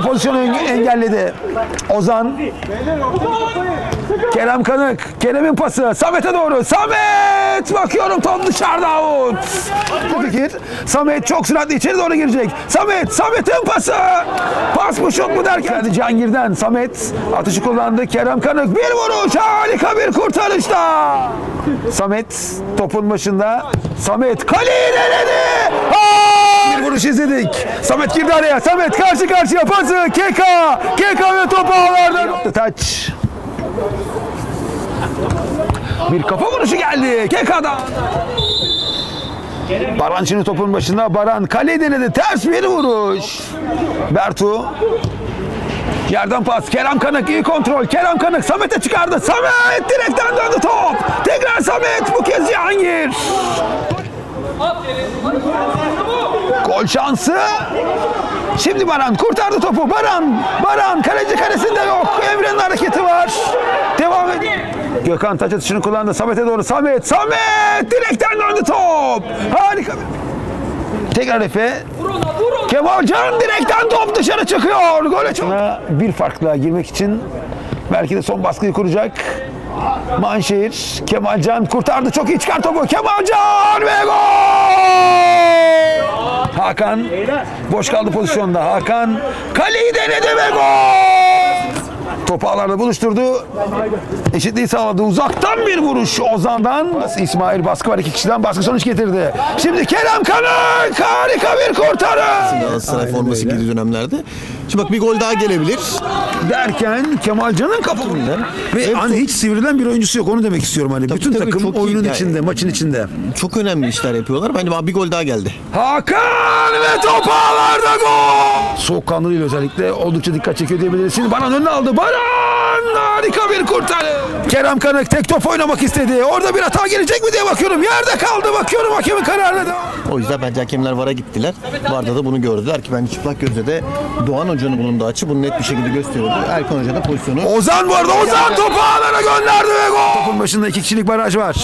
pozisyonu engelledi. Ozan. Kerem Kanık. Kerem'in pası. Samet'e doğru. Samet! Bakıyorum top dışarıda, out. Fikir. Samet çok süratli içeri doğru girecek. Samet'in pası. Pas mı şut mu derken. Cihangir'den Samet atışı kullandı. Kerem Kanık bir vuruş. Harika bir kurtarışta. Samet topun başında. Samet kaleyi denedi. Bir vuruş izledik. Samet girdi araya. Samet karşı karşıya pası. Keka ve topu ağlardan. Taç. Bir kafa vuruşu geldi. Keka'dan. Baran şimdi topun başında. Baran kaleyi denedi. Ters bir vuruş. Bertu. Yerden pas. Kerem Kanık iyi kontrol. Kerem Kanık Samet'e çıkardı. Samet direkten döndü top. Tekrar Samet. Bu kez Cihangir. Gol şansı. Şimdi Baran kurtardı topu. Baran kaleci karesinde yok. Emre'nin hareketi var. Devam ediyor. Gökhan taç atışını kullandı. Samet'e doğru. Samet direkten döndü top. Harika. Tekrar Efe. Kemalcan direkten top dışarı çıkıyor. Gole çok. Bir farkla girmek için belki de son baskıyı kuracak. Manşehir. Kemalcan kurtardı. Çok iyi çıkar topu. Kemalcan ve gol! Hakan boş kaldı pozisyonda. Hakan kaleyi denedi ve gol! Topu ağlarda buluşturdu. Eşitliği sağladı. Uzaktan bir vuruş Ozan'dan. İsmail baskı var. 2 kişiden baskı sonuç getirdi. Şimdi Kerem Kanık harika bir kurtarış. Galatasaray forması girdiği dönemlerde. Şimdi bak bir gol daha gelebilir. Derken Kemalcan'ın kafasında ve evet, hani hiç sivrilen bir oyuncusu yok. Onu demek istiyorum hani. Bütün takım oyunun içinde, maçın içinde. Çok önemli işler yapıyorlar. Bence bir gol daha geldi. Hakan ve top ağlarda gol. Soğukkanlılığıyla özellikle oldukça dikkat çekiyor diyebiliriz. Şimdi Baran önüne aldı. Baran harika bir kurtarış. Kerem Kanık tek top oynamak istedi. Orada bir hata gelecek mi diye bakıyorum. Yerde kaldı. Bakıyorum hakemin kararına da. O yüzden bence hakemler VAR'a gittiler. VAR'da da bunu gördüler ki bence çıplak gözle de Doğan Hoca'nın bulunduğu açı bunu net bir şekilde gösteriyordu. Erkan Hoca da pozisyonu. Ozan bu arada. Ozan topu ağlara gönderdi ve gol. Topun başında 2 kişilik baraj var.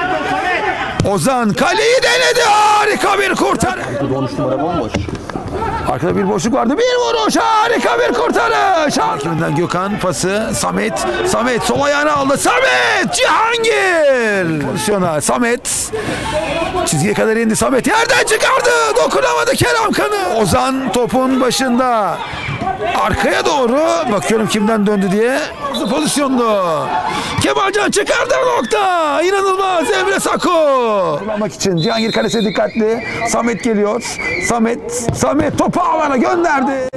Ozan kaleyi denedi. Harika bir kurtarış. 13 numara bomboş. Arkada bir boşluk vardı. Bir vuruş. Harika bir kurtarış. Hakiminden Gökhan pası. Samet sol ayağını aldı. Samet Cihangir. Pozisyona Samet. Çizgiye kadar indi. Samet yerden çıkardı. Dokunamadı Kerem Kanık. Ozan topun başında. Arkaya doğru. Bakıyorum kimden döndü diye. Pozisyonlu. Kemalcan çıkardı nokta. İnanılmaz. Emre Sako. Kullanmak için Cihangir kalesine dikkatli. Samet geliyor. Samet topu ağlara gönderdi.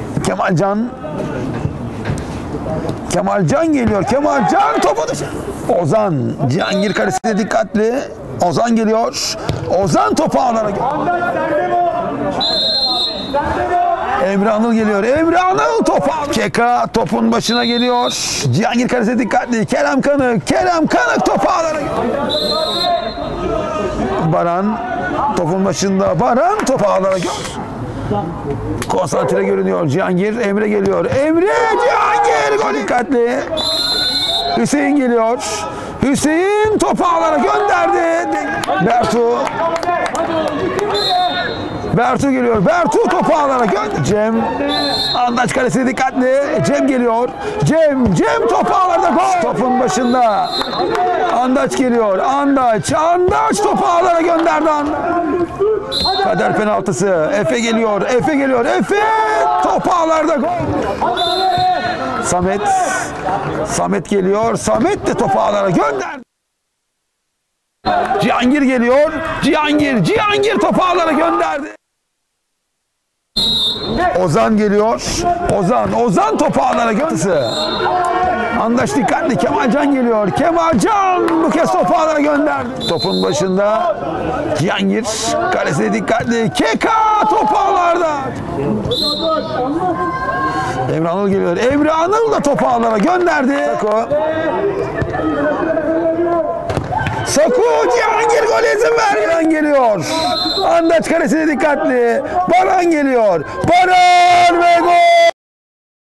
Kemalcan geliyor. Kemalcan topu dışarı. Ozan Cihangir kalesine dikkatli. Ozan geliyor. Ozan topu ağlara gönderdi. Emre Anıl geliyor. Emre Anıl topu aldı. Keka topun başına geliyor. Cihangir kalesine dikkatli. Kerem Kanık topu ağlara gönderdi. Baran topun başında. Baran topu ağlara gönderdi. Konsantre görünüyor Cihangir. Emre geliyor. Cihangir gol dikkatli. Hüseyin geliyor. Hüseyin topu ağlara gönderdi. Bertu geliyor. Bertu topu ağlara gönderdi. Cem. Andaç kalesine dikkatli. Cem geliyor. Cem topu ağlarda gol. Topun başında. Andaç geliyor. Andaç topu ağlara gönderdi. Kader penaltısı. Efe geliyor. Efe topu ağlarda gol. Samet geliyor. Samet de topu ağlara gönderdi. Cihangir geliyor. Cihangir topu ağlara gönderdi. Ozan geliyor. Ozan topu ağlara gönderdi. Andaç dikkatli. Kemalcan geliyor. Kemalcan bu kez topu ağlara gönderdi. Topun başında Cihangir kalesine dikkatli. Keka topu ağlarda. Emre Anıl geliyor. Emre Anıl da topu ağlara gönderdi. Saku Cihangir gol izin vermeden geliyor. Andaç kalesine dikkatli. Baran geliyor. Baran ve gol.